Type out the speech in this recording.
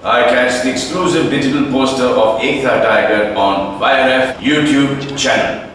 I catch the exclusive digital poster of Ekta Tiger on YRF YouTube channel.